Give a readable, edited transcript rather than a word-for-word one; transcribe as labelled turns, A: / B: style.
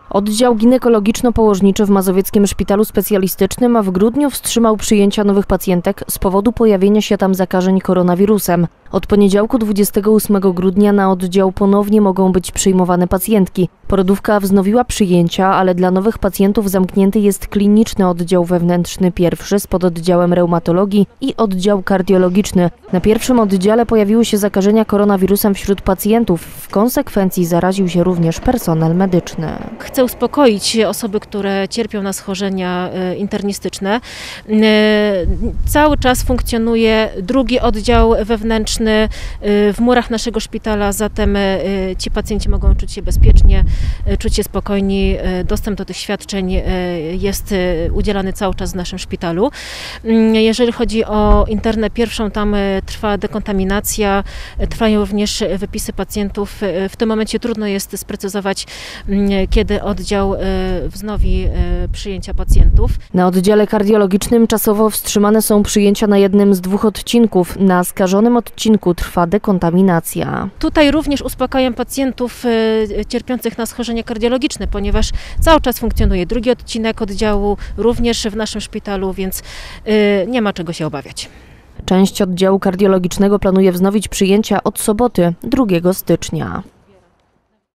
A: Oddział ginekologiczno-położniczy w Mazowieckim Szpitalu Specjalistycznym w grudniu wstrzymał przyjęcia nowych pacjentek z powodu pojawienia się tam zakażeń koronawirusem. Od poniedziałku 28 grudnia na oddział ponownie mogą być przyjmowane pacjentki. Porodówka wznowiła przyjęcia, ale dla nowych pacjentów zamknięty jest kliniczny oddział wewnętrzny pierwszy z pododdziałem reumatologii i oddział kardiologiczny. Na pierwszym oddziale pojawiły się zakażenia koronawirusem wśród pacjentów. W konsekwencji zaraził się również personel medyczny.
B: Chcę uspokoić osoby, które cierpią na schorzenia internistyczne. Cały czas funkcjonuje drugi oddział wewnętrzny w murach naszego szpitala, zatem ci pacjenci mogą czuć się bezpiecznie, czuć się spokojni. Dostęp do tych świadczeń jest udzielany cały czas w naszym szpitalu. Jeżeli chodzi o internę pierwszą, tam trwa dekontaminacja, trwają również wypisy pacjentów. W tym momencie trudno jest sprecyzować, kiedy oddział wznowi przyjęcia pacjentów.
A: Na oddziale kardiologicznym czasowo wstrzymane są przyjęcia na jednym z dwóch odcinków. Na skażonym odcinku trwa dekontaminacja.
B: Tutaj również uspokajam pacjentów cierpiących na schorzenia kardiologiczne, ponieważ cały czas funkcjonuje drugi odcinek oddziału, również w naszym szpitalu, więc nie ma czego się obawiać.
A: Część oddziału kardiologicznego planuje wznowić przyjęcia od soboty, 2 stycznia.